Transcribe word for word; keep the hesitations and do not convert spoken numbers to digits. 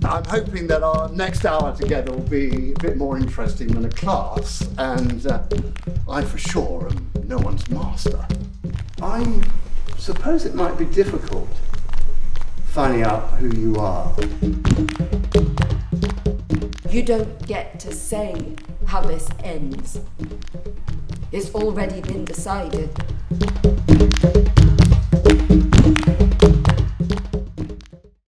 I'm hoping that our next hour together will be a bit more interesting than a class, and uh, I for sure am no one's master. I suppose it might be difficult finding out who you are. You don't get to say how this ends. It's already been decided.